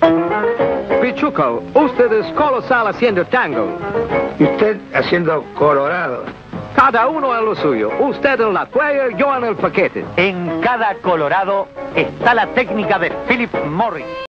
Pichuco, usted es colosal haciendo tango. Y usted haciendo colorado. Cada uno en lo suyo. Usted en la cuella, yo en el paquete. En cada colorado está la técnica de Philip Morris.